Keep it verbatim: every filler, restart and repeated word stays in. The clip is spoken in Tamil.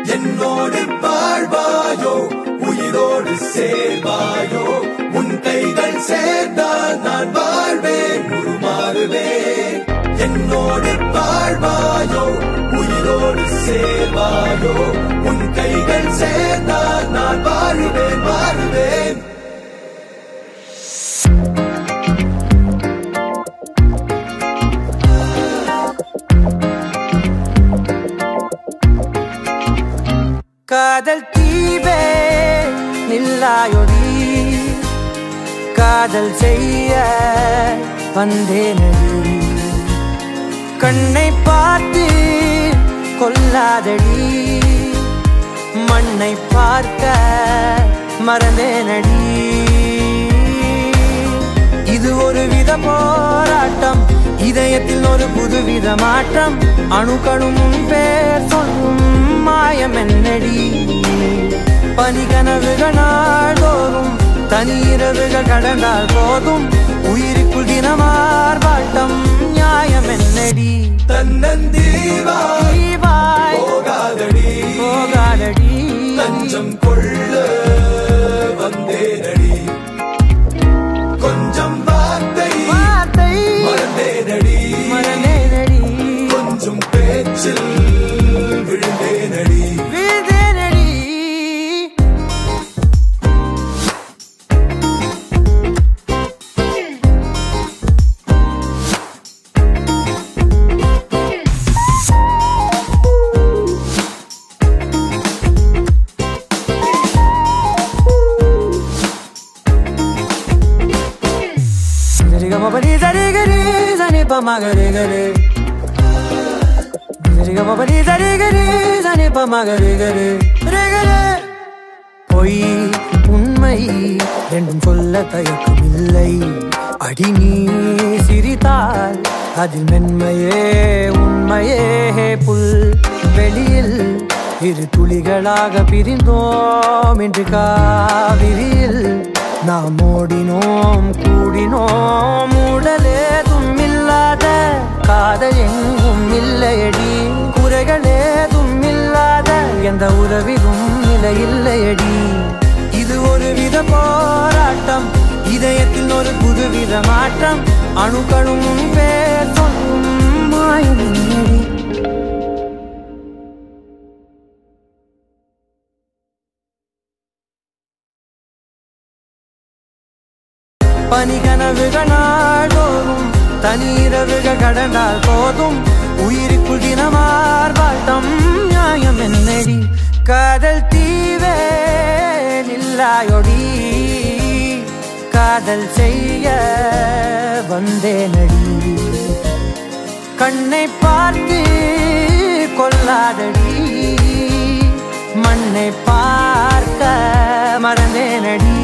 என்னோடு வாழ்வாயோ உயிரோடு சேர்வாயோ உன் கைகள் சேர்ந்தால் நான் வாழ்வேன் உருமாறுவேன் என்னோடு வாழ்வாயோ உயிரோடு சேர்வாயோ உன் கைகள் சேர்ந்தால் நான் வாழுவேன் மாறுவேன் காதல் தீவே நில்லாயொடி காதல் செய்ய வந்தேனடி கண்ணை பார்த்து கொல்லாதடி மண்ணை பார்க்க மறந்தேனடி இது ஒரு வித போராட்டம் இதயத்தில் ஒரு புதுவித மாற்றம் அணுக்களும் பேர் சொல்லும் மாயம் என்னடி பனி கனவுகள் நாள்தோறும் தனி இரவுகள் கடந்தால் போதும் உயிருக்குள் தினமார் வாட்டம் நியாயம் என்னடி தன்னந்தீவாய் போகாதடி போகாதடி தஞ்சம் கொள்ள வந்தேனடி கொஞ்சம் வார்த்தை வார்த்தை மறந்தேனடி மறந்தேனடி கொஞ்சம் பேச்சில் விழுந்தேனடி விழுந்தேனடி Bari zari gari zani pa magare gare zari ga bari zari gari zani pa magare gare re gare poi unmai rendum solla tayakkamillai adi nee sirital adil menmaye unmaye pul veliyil iru tuligalaga pirindom endru kaaviril நாம் ஓடினோம் கூடினோம் உடலேதும் இல்லாத காதல் எங்கும் இல்லையடி குறைகளேதும் இல்லாத எந்த உறவிலும் நிலை இல்லையடி இது ஒரு வித போராட்டம் இதயத்தில் ஒரு புதுவித மாற்றம் அணுக்களும் பேர் சொல்லும் மாயம் என்னடி பனி கனவுகள் நாள்தோறும் தனி இரவுகள் கடந்தால் போதும் உயிருக்குள் தினமார் வாட்டம் நியாயம் என்னடி காதல் தீவே நில்லாயொடி காதல் செய்ய வந்தேனடி கண்ணை பார்த்து கொல்லாதடி மண்ணை பார்க்க மறந்தேனடி